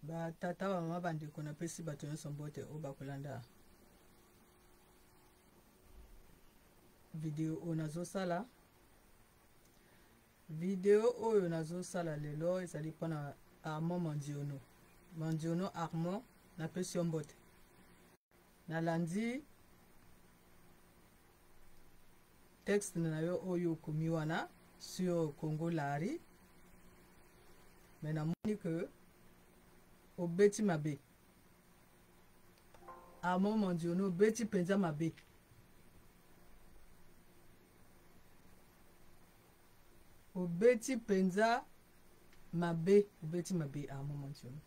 ba tata ba mama bande kona pesi bato nyonso mbote o bakolanda video o nazosala video oyo nazosala lelo ezali mpona Armand Mandiono Armand na pesi yo mbote nalandi texte na yo oyo okomi wana sur Congo Lari mais namoni que obeti mabe Armand Mandiono obeti penza mabe obeti penza mabe Armand Mandiono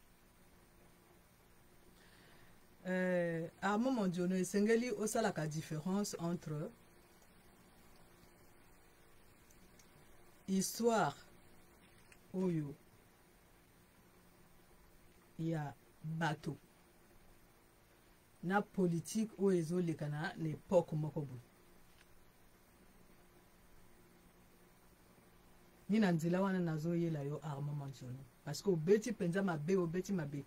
Armand Mandiono esengeli osalaka différence entre histoire oyo ya bato na politique oyo ezolekana na époque moko boye ni na nzela wana nazoyela yo Armand Mandiono parce que obeti penza mabe obeti mabe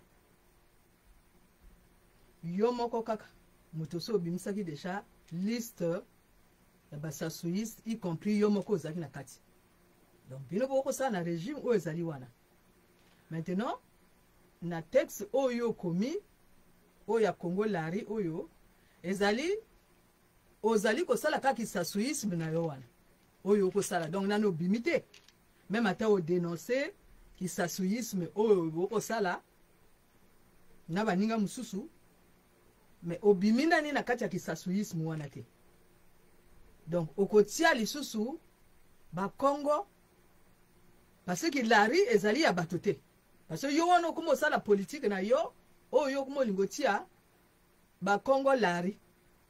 yo moko kaka moto so obimisaki déjà liste ya basasuis y compris yo moko ozalaki na kati donc bino boko ça na régime oyo ezali wana maintenant na texte oyo komi oyo ya Congo Lari oyo ezali ozali kosala kaka kisasuisme na yo wana oyo kosala donc nano bimité même ata o dénoncer kisasuisme oyo okosala na baninga mususu mais obimina ni na kati ya kisasuisme wana te donc okotia lisusu ba Congo parce que Lari ezali ya bato te parce que yo wana okumo sala politique na yo oyo okumo lingotia ba Congo Lari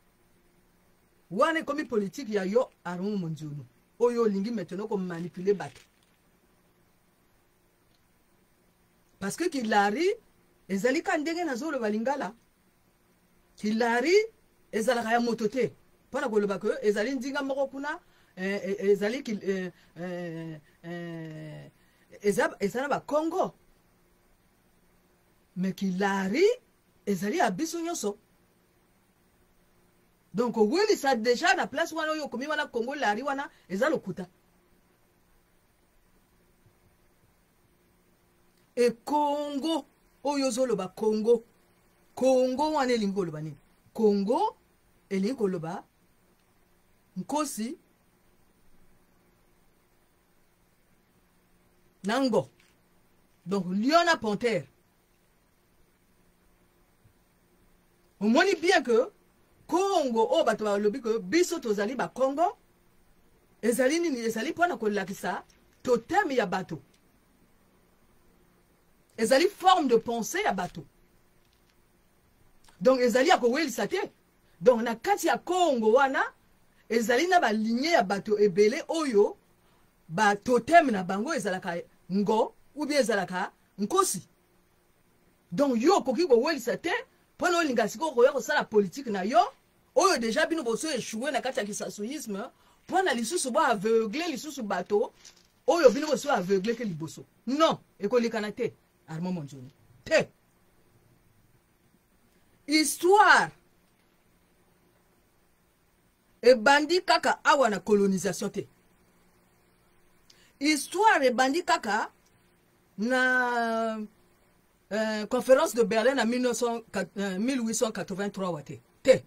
wana komi politique ya yo Armand Mandiono oyo lingi maintenant comme manipuler bato parce que Lari ezali ka ndenge na zolo balingala Lari ezala kaya moto te pona koloba ko ezali ndinga moko kuna ezali ezala ba Congo mais Lari ezali abiso nyonso donc oui ça déjà na place wana oyo komi wana Congo Lari wana ezala lokuta et Congo oyo zoloba Congo wana elingi koloba nini Congo elingi koloba nkosi nango donc lion na panthère on moni bien que Congo o bato balobi que biso tozali ba Congo ezali nini ezali pona kolakisa totem ya bato ezali forme de pensée ya bato donc ezali ya kowelisa te donc na kati ya Congo wana ezali na ba lignée ya bato ebele oyo ba totem na bango ezalaka ngo ou bien ezalaka nkosi donc yo koki kowelisa te pona olinga siko koya kosala politique na yo oyo déjà bino boso échoué na kati ya kisasuisme pona lisusu bo aveugle lisusu bato oyo bino boso aveugle ke liboso non ekolikana te Armand Mandiono te histoire ebandi kaka awa na colonisation te histoire ebandi kaka na conférence de Berlin en 1883 wate te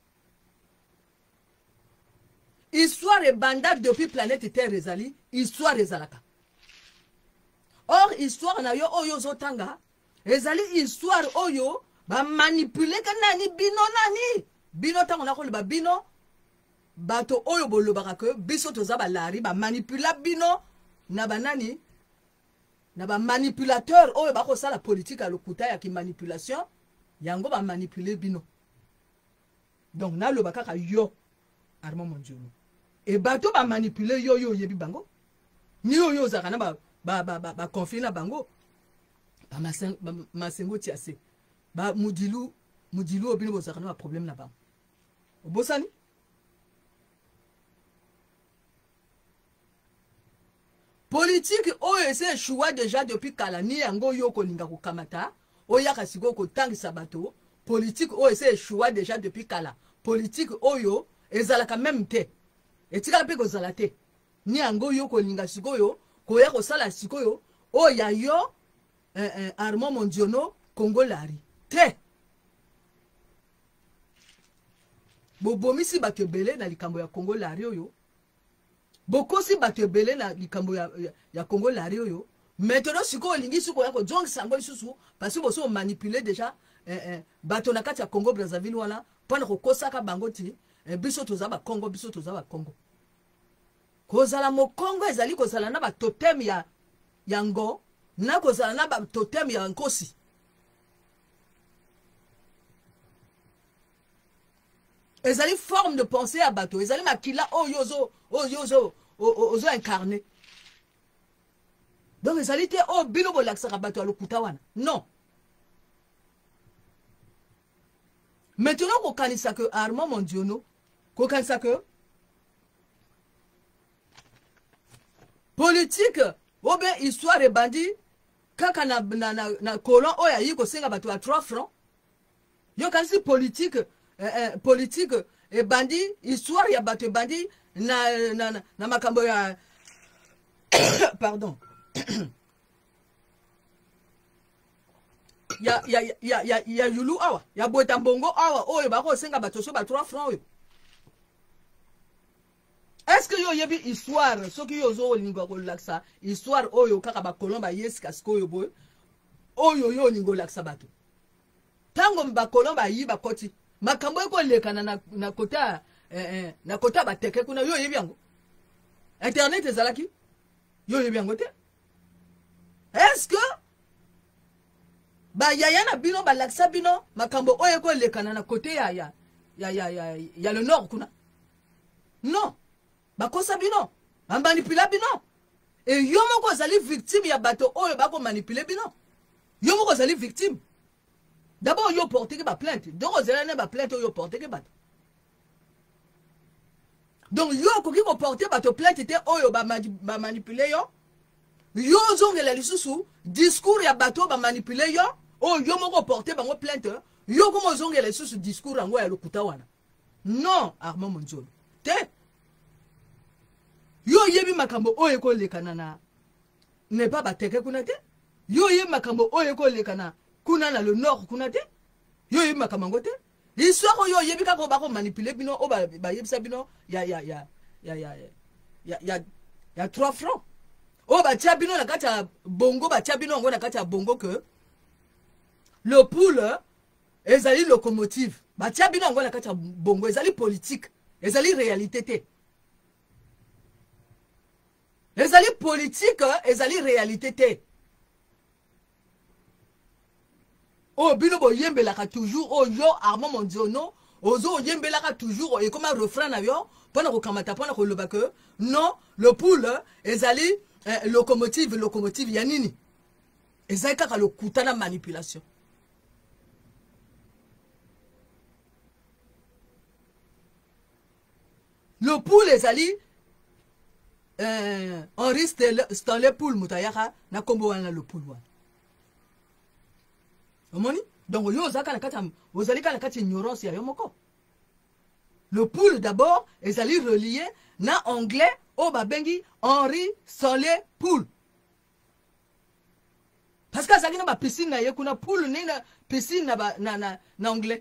histoire ebanda depuis planète Terre ezali histoire ezalaka or histoire na yo oyo zotanga ezali histoire oyo ba manipuler ka nani bino tango na koloba bino bato oyo bolobaka ke biso toza ba Lari ba manipula bino na banani na ba manipulateur oyo bako sala politique à lokuta ya ki manipulation yango ba manipuler bino donc na lobaka ka yo Armand Mandiono et bato ba manipuler yo yebi bango ni yo zakana ba conflit na bango ba masengo tiase ba mudilu obino bozakana ba problème na bango politique oyo ese choix déjà depuis kala ni yango yo kolinga kokamata oyaka siko kotangisa bato politique oyo ese choix déjà depuis kala politique oyo ezalaka même te etikala mpe kozala te ni yango yo kolinga sikoyo koya kosala sikoyo oyo ya yo Armand Mondiono Congolari te bobomisi bato ebele na likambo ya Congolari oyo bokosi bato ebele na likambo ya Congolari oyo maintenant sikoyo olingi sikoyo ya kozongisa yango lisusu parce que boso manipuler déjà bato na kati ya Congo Brazzaville wana mpona kokosaka bango ti biso toza ba Congo biso toza ba Congo kozala mokongo ezali kozala na ba totem ya yango na kozala na ba totem ya nkosi ezali forme de pensée à bato ezali makila ozo incarné donc ezali te bino bolakisaka bato ya lokuta wana non maintenant kokanisa que Armand Mondiono kokanisa que politique ou bien histoire et bandit kaka na colon oya yi ko senga bato à 3 francs yo kanisi politique politique et bandit histoire ya bato bandit na makambo ya pardon ya yulu awa ya boeta mbongo awa oyo bako senga bato so ba 3 francs oyo. Est-ce que yo yebi histoire soki yo zo lingo ko laksa histoire oyo kaka ba kolomba yeska skoyo boy oyo yo lingo laksa bato tango ba kolomba yi ba koti makambo ko lekana na kota na kota bateke kuna yo yebi yango internet ezalaki yo yebi yango te. Est-ce que ba yaya na bino ba laksa bino makambo oyo ko lekana na kote ya le nord kuna non bakosa bino manipula bino et yo moko zali victime ya bato oyo bako manipuler bino yo moko zali victime d'abord yo porter que ba plainte donc zela ne ba plainte yo porter que bato donc yo koki ko porter bato plainte te oyo ba manipuler yo zongela lisusu discours ya bato ba manipuler yo moko porter bango plainte yo komo zongela lisusu discours yango ya lokuta wana non Armand Mondiono te yo yebi makambo oyo ko lekana na ne pas bateke kuna te yo yebi makambo oyo ko lekana kuna na le nord kuna te yo yebi makambo te l'histoire yo yebi ka ko ba ko manipuler bino o ba yebisa bino ya 3 francs o ba tia bino na kati ya bongo ba tia bino ngo na kati ya bongo que le poule ezali locomotive ba tia bino ngo na kati ya bongo ezali politique ezali réalité te. Ezali politique, ezali réalité te. Oh, bino bo yembelaka toujours, oh yo Armand Mondiono, ozo yembelaka toujours, et comme un refrain na yo, pendant ko kamata, pendant ko loba que, non, le poule, ezali locomotive yanini. Ezali kaka le kutana manipulation. Le poule ezali Henri Stanley Poul mutayaka na kombo wana le poul wana omoni donc yo ozaka na kati ozalika na kati ignorance ya yo moko. Le poul d'abord ezali relié na anglais o babengi Henri Stanley Poul parce que azaki na ba piscine na ye kuna poul ni na piscine na anglais.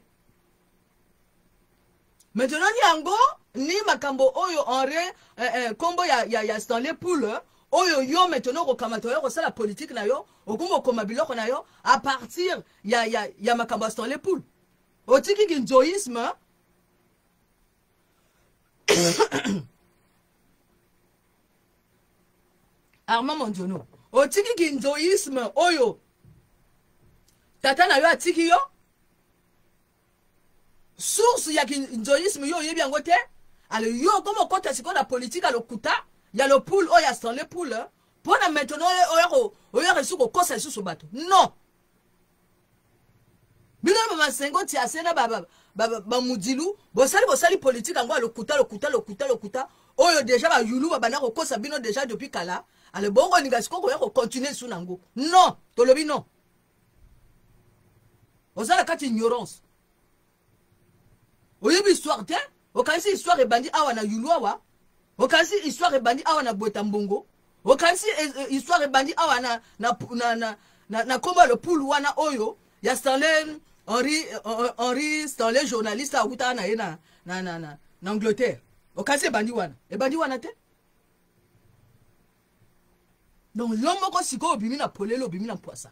Maintenant yango ni makambo oyo Henri kombo ya Stanley Poul oyo yo maintenant ko kamata yo sala politique na yo okombo koma biloko na yo à partir ya makambo Stanley Poul otiki kinjoisme Armand Mondiono otiki kinjoisme oyo tata na yo atiki yo source ya kinjoisme yo yebi yango te. Alors yo comme kota siko na politique alokuta ya le pool o ya Stanley Poul pona maintenant oyo resu ko kosa susu bato non bino mama sengo ti asena ba mudilu bosali politique ngo alokuta oyo déjà ba yulu ba bana ko kosa bino déjà depuis kala ale bongo ninga siko ko continuer sous nango non tolobi non ozala kati ignorance oyebi histoire te okanisi histoire ebandi awa na yulwawa okanisi histoire ebandi awa na bweta mbongo okanisi histoire ebandi awa na komba le pool wana oyo ya Stanley Henry Stanley journaliste akuta na ye na Angleterre okanisi ebandi wana te donc yo moko siko obimi na polelo obimi na mpoasa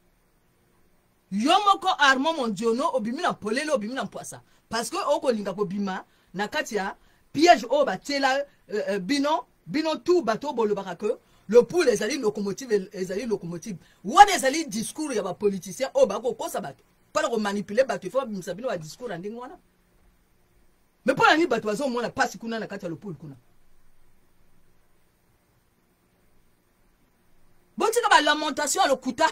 yo moko Armand Mondiono obimi na polelo obimi na mpoasa parce que okolinga kobima na kati ya piège o batela bino tout bateau bolobaka que le pool ezali locomotive wana ezali discours ya ba politicien o bako kosa bato pas ko manipuler bato il faut bimisa bino ba discours ndenge wana mais pas ni bato bazo mona passe kuna na kati ya le pool kuna botika ba lamentation le kuta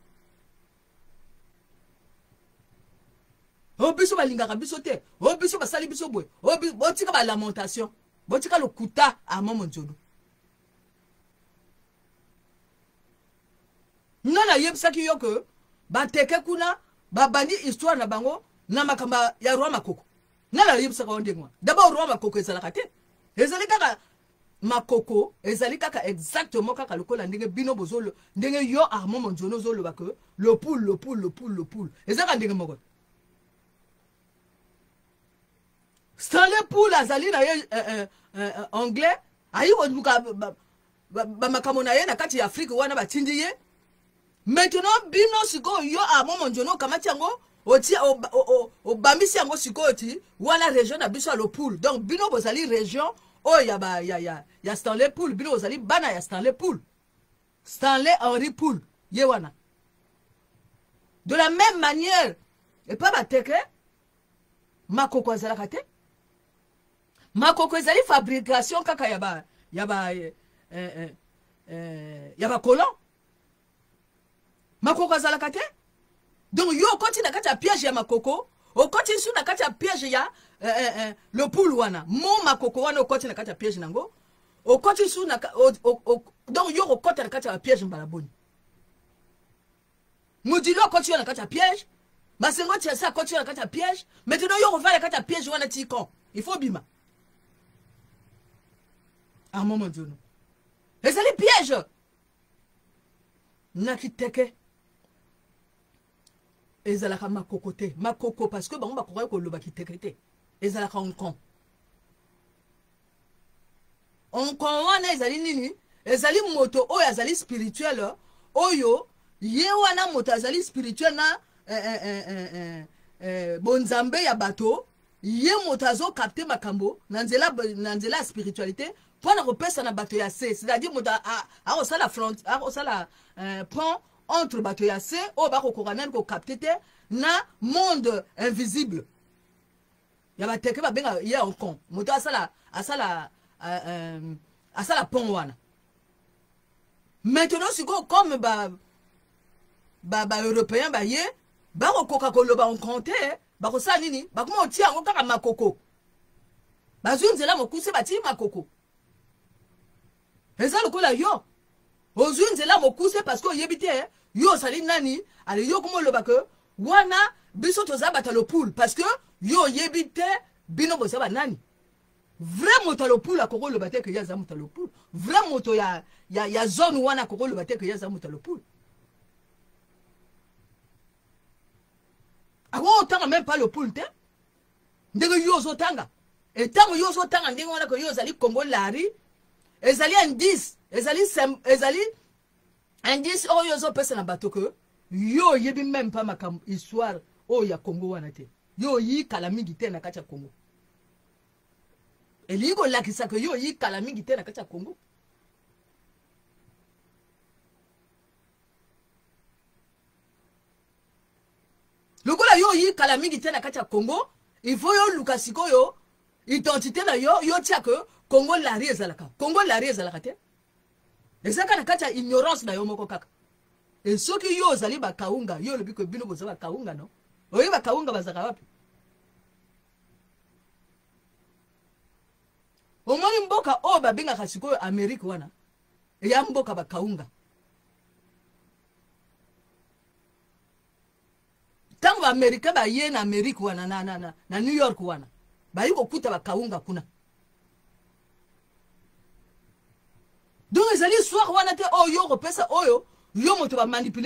o biso balingaka biso te o biso basali biso boy o botika ba lamentation botika le kuta à Armand Mondiono nana yebisaki yo que bateke kuna babandi histoire na bango na makamba ya roi makoko nana yebisaka ondengwa d'abord roi makoko ezalaka te ezali kaka makoko ezali kaka exactement kaka lokola ndenge bino bozolo ndenge yo Armand Mondiono zolo ba que le pool ezaka ndenge moko Stanley Pool azali na ye anglais ayi oduka ba makambo na ye na kati ya Afrique wana batindi ye maintenant bino siko yo Armand Mondiono kamati yango oti obambisi yango siko oti wana région na biso le pool donc bino bozali région oh ya Stanley Pool bino bozali bana ya Stanley Pool Stanley Henry Pool ye wana de la même manière et pas bateke makoko azalaka te makoko ezali fabrication kaka ya ba colon makoko azalaka te donc yo koti na kati ya piège ya makoko okoti su na kati ya piège ya le pool wana mo makoko wana okoti na kati ya piège nango okoti su na donc yo okoti na kati ya piège mbala boni mudilo okoti na kati ya piège masengo tia sa okoti na kati ya piège maintenant yo revient na kati ya piège wana tikon il faut bima Armand Mondiono ezali piège nakiteke ezalaka makoko te makoko parce que bango bakoka koloba kiteke te ezalaka onkon wana ezali nini ezali moto oyo azali spirituel oyo ye wana moto azali spirituel na bonzambe ya bato ye moto azo capter makambo na nzela ya spiritualité pona kopesa na bato ya se c'est-à-dire moto akosala front akosala pont entre bato ya se o bakokoka nani kokapte te na monde invisible ya bateke babenga ye onkon moto asala pont wana maintenant siko comme ba européen baye bakokoka koloba onkon te bakosala nini bakoma otia yango kaka makoko bazwi nzela mokuse batie makoko eza lokola yo ozwi nzela mokuse parce que oyebi te yo osali nani ale yo koma oloba ke wana biso toza bata le pool parce que yo oyebi te bino boza banani vrai moto le pool akoko oloba te ke ye aza moto le pool vrai moto ya zone wana akoko oloba te ke ye aza moto le pool ako otanga même pas le pool te ndenge yo ozotanga etango yo ozotanga ndenge wana ke yo ozali Congo lari ezali indice ezali indice oyo ozopesa na bato ke yo yebi même pas makambo histoire oyo ya Congo wana te yo yikala mingi te na kati ya Congo elingi kolakisa ke yo yikala mingi te na kati ya Congo lokola yo yikala mingi te na kati ya Congo il faut yo luka sikoyo identité na yo tia ke Congo lari ezalaka te ezaka na kati ya ignorance na yo moko kaka et soki yo ozali bakaunga yo lobi ko bino boza bakaunga no oyi bakaunga bazaka wapi omoni mboka o babengaka sikoyo Amerique wana ya mboka bakaunga tango baamerika baye na amerika wana na new york wana bayi kokuta bakaunga kuna donc ezali histoire wana te oyo kopesa oyo yo moto bamanipule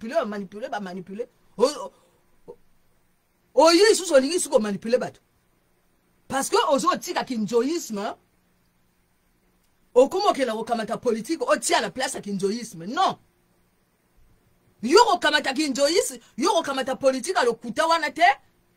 oyo isusu olingi isuku komanipule bato parce que ozotikaki njoyisme okomokela kokamata politique otia na place ya kinjoyisme non yo kokamata kinjoyisme yo kokamata politique alokuta wana te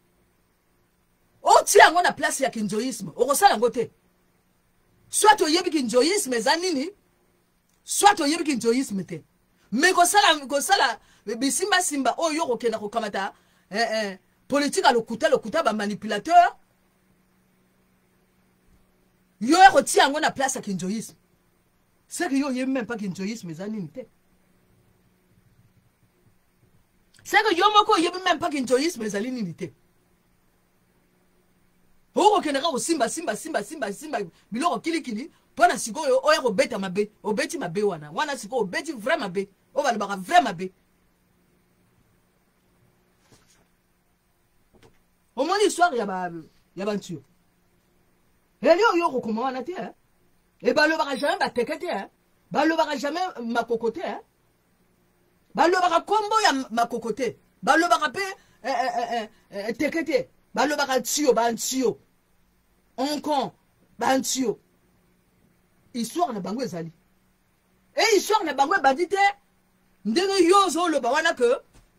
otia yango na place ya kinjoyisme okosala yango te soit oyebi kinjoyisme eza nini soit oyebi kinjoyisme te mais kosala bisimbasimba oyo yo kokenda kokamata politique alokuta bamanipulateur yo retia yango na place ya kinjoyisme c'est que yo yebi même pas kinjoyisme eza nini te c'est que yo moko yebi même pas kinjoyisme ezali nini te okokendaka kosimba biloko kilikili mpona sikoyo oya kobeta mabe obeti mabe wana sikoyo obeti vrai mabe oyo balobaka vrai mabe omoni histoire ya bantu eli oyo okokoma wana te e balobaka jamais bateke te balobaka jamais makoko te balobaka kombo ya makoko te balobaka mpe teke te balobaka tio bantio onkon bantio histoire na bango ezali e histoire na bango ebandi te ndenge yo ozoloba wana ke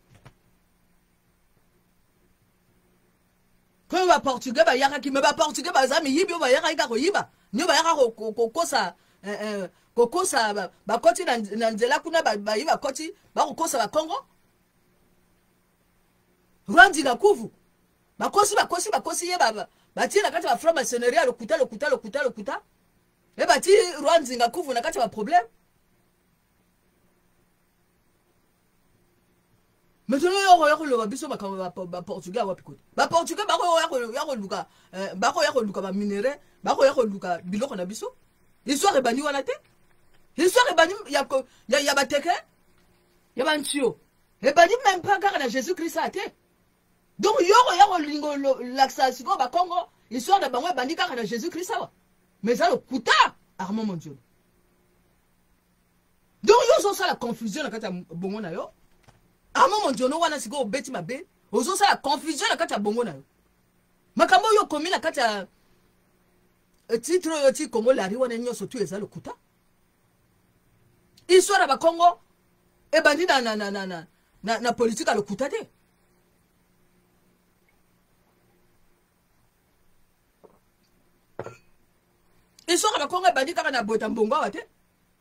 koyo baportugais bayakaki me baportugais baza miyibi oyo bayakaki ka koyiba nio bayaka kokosa bakoti na nzela kuna bayi bakoti bakokosa bakongo rwandinga kuvu bakosi ye batie na kati ya bafra masonerie lokuta e bati rwandinga kuvu na kati ya baproblème maintenant oyo koloba biso makambo baportugais wapi kote baportugais bakoya koluka baminere bakoya koluka biloko na biso histoire ebandi wana te histoire ebandi ya bateke ya bantio ebandi même pas kaka na jésus christ ate donc yoko ya kolingo lakisa sikoyo bakongo histoire na bango ebandi kaka na jésus christ awa mais eza lokuta armand mondial donc yo ozosala confusion na kati ya bongo na yo armand mondial wana sikoyo obeti mabe ozosala confusion na kati ya bongo na yo makambo oyo okomi na kati ya titre oyo ti kongo lari wana nyonso tu eza lokuta histoire ya bakongo ebandi na politique ya lokuta te histoire ya bakongo ebandi kaka na bota mbongo awa te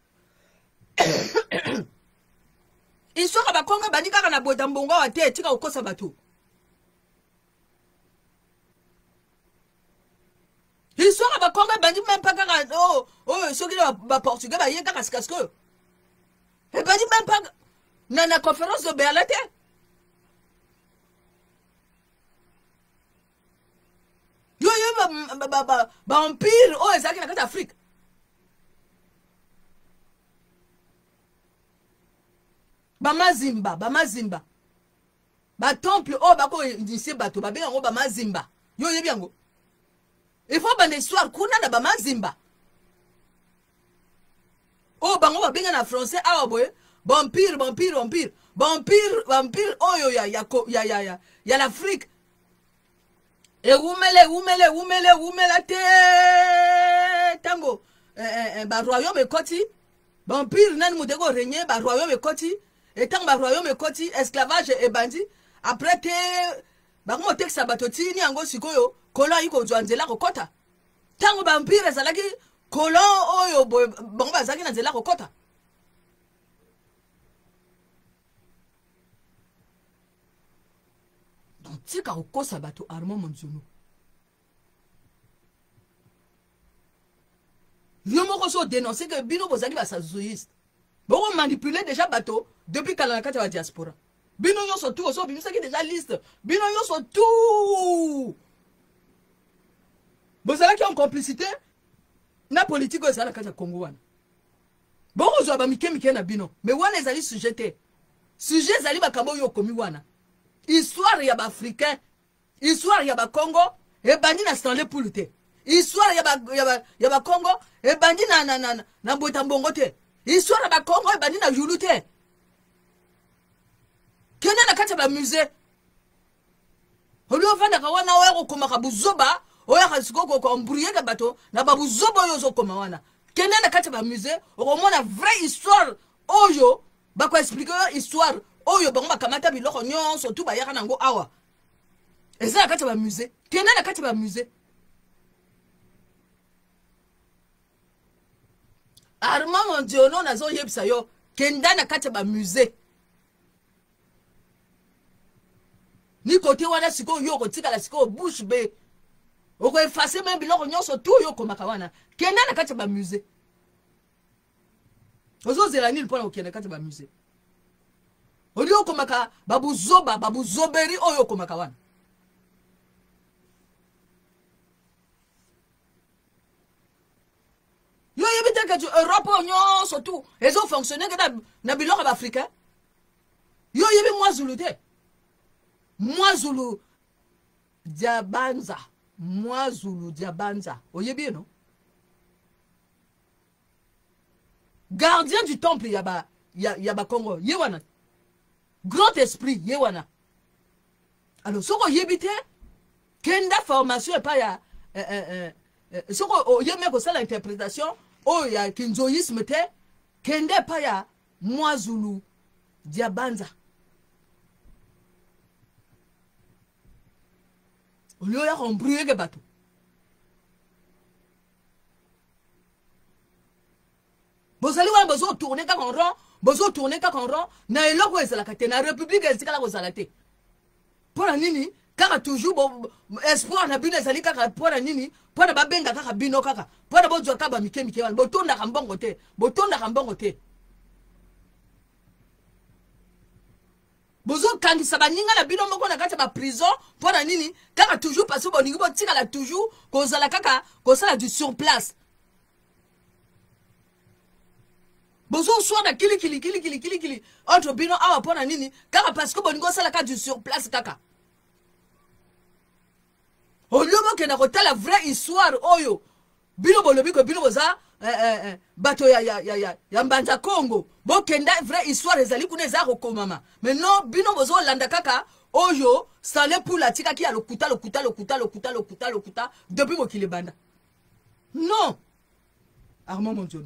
histoire ya bakongo ebandi kaka na bota mbongo awa te tika kokosa bato histoire ya bakongo ebandi même pas kaka oyo soki baportugais baye kaka sikasikoyo ebandi même pas na conférence de berlin te yo baempire oyo ezalaki na kati ya afrique bamazimba batemple oyo bakoindisie bato babenga yango bamazimba yo oyebi yango il faut banda histoire kuna na bamazimba oyo bango babenga na français awa boye baempire oyo ya l'afrique ewumela te tango baroyaume ekoti baempire nani moto eko renye baroyaume ekoti etango baroyaume ekoti esclavage ebandi après te bakomotekisa bato tini yango sikoyo kolon ayi kozwa nzela kokota tango baempire ezalaki kolon oyo bango bazalaki na nzela kokota donc tika kokosa bato armand monzunu yo moko so dénoncer que bino bozalaki basazoïste boko manipuler déjà bato depuis kala na kati ya diaspora bino nyonso tu oso bimisaki déjà liste bino nyonso tu bozalaki en complicité na politique oyo ezala na kati ya congo wana Bon, je vais mike na bino. Mais wana ezali sujet te. Sujet ezali bakambo yo komi wana. Histoire ya ba africain, histoire ya ba Congo, e bandi na Stanley Pool te. Histoire ya ba Congo, e bandi na Mbota Mbongo te. Histoire ya ba Congo, e bandi na Yulu te. Kenya na kati ba musée. Olio vanda ka wana oya ko maka buzoba, oya ka siko ko embrouiller ka bato na ba buzoba yo zo koma wana. Kenya na kati ba musée, o mona vraie histoire oyo ba ko expliquer histoire oyo bango bakamata biloko nyonso tu bayaka nango awa. Eza na kati ba musée. Kenya na kati ba musée. Armand Mondiono nazo yebisa yo kenda na kati ba musée. Ni côté wana siko yo ko tika la siko bouche be. O ko effacer même biloko nyonso tu yo ko makawana. Kenda na kati ba musée. Ozo zela ni mpona okenda kati ba musée. Olio ko maka babu zoberi oyo ko makawana. Yo yebite que Europe nyonso tu ezo fonctionner que na biloko ba africain. Yo yebi moi Zulu te. Moi Zulu Diabanza. Moi Zulu Diabanza. Oyebi non? Gardien du temple yaba Congo. Yewana. Grand esprit yewana. Alors soko yebite kenda formation et pas ya soko yeme ko sala interprétation o ya kinzoïsme te kenda pas ya moi Zulu Diabanza. Olio ya embrouiller ke bato. Bozali wa bozo tourner ka en rond, bozo tourner ka en rond, na eloko ezala ka te na république ezikala ko zala te. Pona nini kaka toujours bo espoir na bino ezali kaka pona nini pona babenga kaka bino kaka pona bozo ka ba mike wana botonda ka mbongo te, botonda ka mbongo te. Bozo kangisa baninga na bino moko na kati ba prison pona nini kaka toujours parce que boningi botika la toujours kozala kaka kozala du sur place. Bozo soit na kili entre bino awa pona nini kaka parce que boningo sala ka du sur place kaka. Oliomo ke na kotala vraie histoire oyo bino bolobi ko bino boza bato ya Mbanza Congo bokenda vraie histoire ezali kuna eza kokomama mais non bino bozo landa kaka oyo Stanley Pool atika ki ya lokuta depuis mokili banda. Non Armand Mondiono.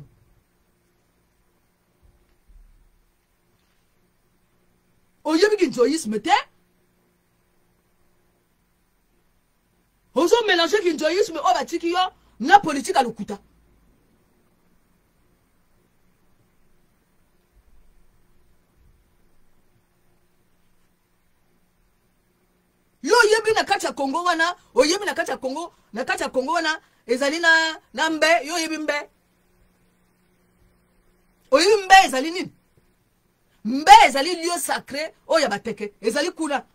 Oyebi kinjoyisme te. Ozo mélanger kinjoyisme o batiki yo na politique à lokuta. Yo yebi na kati ya Congo wana, oyebi na kati ya Congo wana ezali na mbe, yo yebi mbe. Oyebi mbe ezali nini? Mbe ezali lieu sacré oya bateke ezali kuna.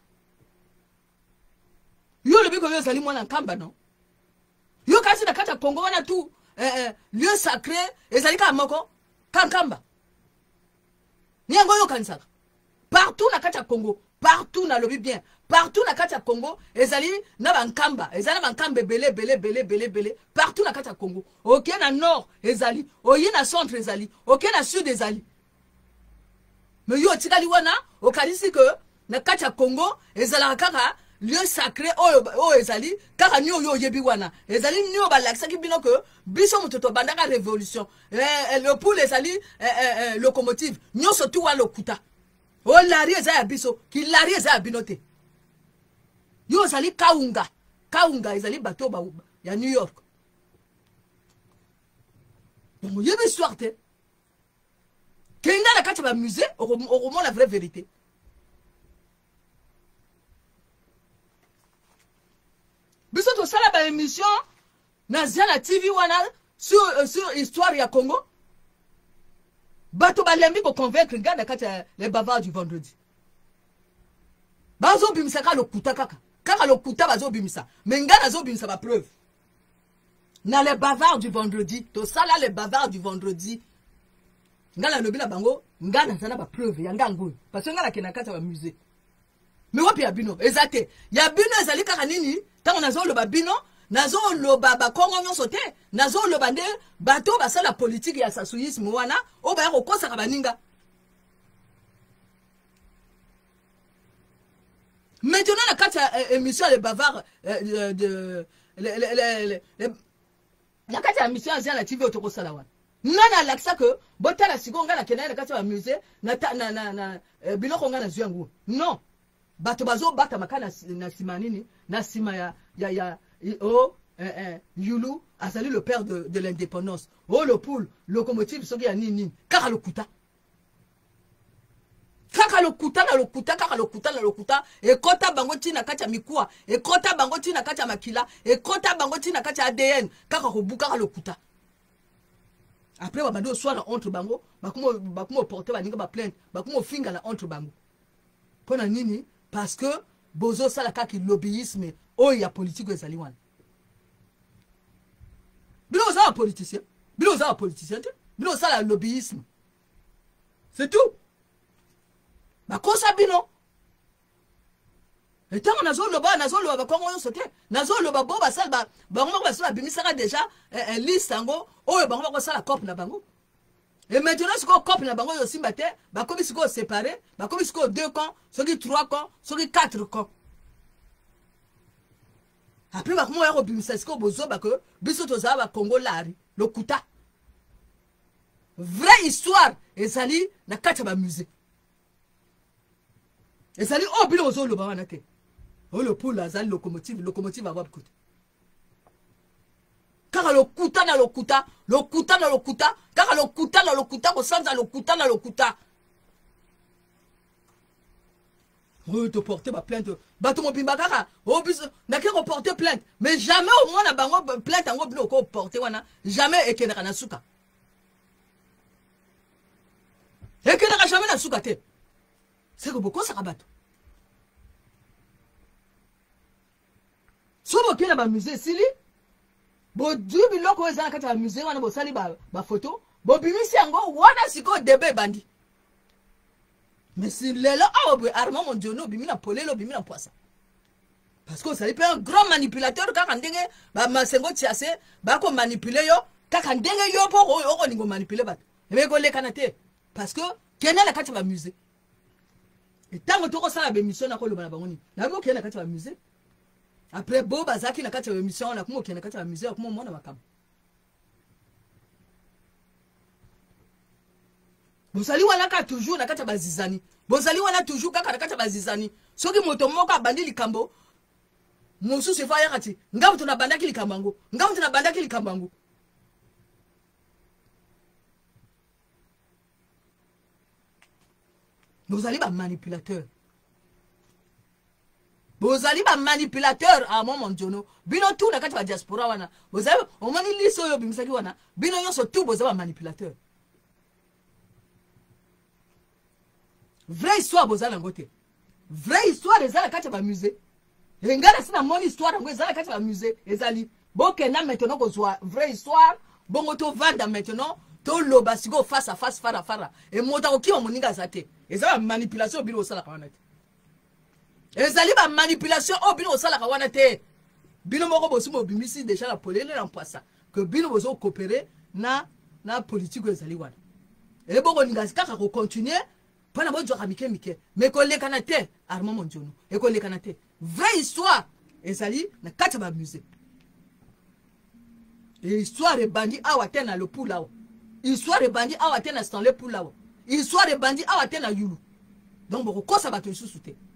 Yo le biko yo ezali mwana nkamba non. Yo kasi na kati ya Congo wana tu lieu sacré ezali ka moko kankamba. Niango yo kansaka. Partout na kati ya Congo, partout na lobi bien, partout na kati ya Congo ezali na bankamba, ezali na bankamba belé, partout na kati ya Congo. OK na nord ezali, oyi na centre ezali, OK na sud ezali. Mais yo tikali wana okalisi que na kati ya Congo ezala kaka lieu sacré oyo ezali kaka nyo yo yebi wana ezali nyo balakisaki bino que biso mutoto bandaka révolution le poule ezali locomotive nyo sotu wa lokuta o lari eza ya biso ki lari eza ya bino te yo ezali kaunga ezali bato ba ya New York donc yebi histoire te kenda na kati ba musée au la vraie vérité. Biso to sala ba émission na Zana TV wana sur histoire ya Congo. Bato balembi ko convaincre ngana kati les bavards du vendredi. Bazo bimisa ka lokuta kaka lokuta bazo bimisa. Mais ngana zo bimisa ba preuve. Na les bavards du vendredi, to sala les bavards du vendredi. ngala lobi na bango ngana zana ba preuve ya ngango parce que ngala kena kata ba musée mais wapi ya bino ezate ya bino ezali kaka nini tango nazo loba bino nazo loba ba kongo nyonso te nazo loba nde bato basala politique ya sasuyisme wana o ba ya kokosa ka baninga. Maintenant la kata émission les bavards la kata émission azia la TV otokosala wana nana laksa que botala sigonga na kenana kati ya musée na biloko nga na zyangu non bato bazo bata makana na sima nini na sima ya Yulu azali le père de l'indépendance le poule locomotive soki ya nini kaka lokuta kaka lokuta e kota bango tina kati ya mikua e kota bango tina kati ya makila e kota bango tina kati ya ADN kaka kobuka lokuta. Après babando soit entre bango bakumo porter baninga ba plainte bakumo finga la entre bango pona nini parce que bozo sala kaki lobbyisme ya politique ezali wana bino za politicien bino sala lobbyisme c'est tout bakosa bino et tant nazo loba ba kongo nyonso te nazo loba bo basala bango basala bimisaka déjà liste ngo bango bakosala cop na bango et maintenant siko cop na bango yo simba te bakomi siko séparé bakomi siko 2 camps soki 3 camps soki 4 camps après bakomo ya kobimisa siko bozo bako biso tozala ba Congo lari lokuta vraie histoire ezali na kati ba musée ezali bino bozo loba wana te le poule azali locomotive à votre côté. Car lokuta na lokuta car lokuta ko sanza lokuta na lokuta. Te porter ma plainte bato mo bimba kaka bis na ke ko porter plainte mais jamais au moins na bango plainte ngo bino ko porter wana jamais ekena na suka. Ekena jamais na suka te. C'est que beaucoup ça rabato. Sobo kena ba musée sili bo dubi loko ezana kati ya musée wana bo sali ba photo bo bimisi yango wana siko debe bandi mais si lelo awo Armand Mondiono bimina polelo bimina poisa parce que ça est un grand manipulateur kaka ndenge ba masengo tiase ba ko manipuler yo kaka ndenge yo po ko ningo manipuler bat mais ko le kanate parce que kena la kati ya musée et tango to ko sala be mission na ko loba na bangoni na bo kena kati ya musée. Après bo bazaki na kati ya émission na kumo kena kati ya musée kumo mona makamba bozali wana ka toujours na kati ya bazizani bozali wana toujours kaka na kati ya bazizani soki moto moko abandi likambo mosusu efa ya kati ngabu tuna bandaki likambango bozali ba manipulateur à moment Jono bino tout na kati ba diaspora wana bozali o mani liso yo bimisaki wana bino nyonso tout bozali ba manipulateur vraie histoire bozali ngote vraie histoire ezala kati ba musée engala sina moni histoire ngo ezala kati ba musée ezali bokena maintenant kozwa vraie histoire bongo to vanda maintenant to loba siko face à face fara et mota okima moninga zate ezala manipulation bino osala kana te. Ezali ba manipulation bino osala kawana te bino moko bosumo bimisi déjà la polele na mpasa que bino bozo coopérer na politique ezali wana et boko ninga kaka ko continuer pana bozo mike mais ko le kanate Armand Mondiono et ko le kanate vraie histoire ezali na kati ba musée et histoire bandi awate na le poulawo histoire bandi awate na Stanley poulawo histoire bandi awate na Yulu donc boko kosa bato susu te.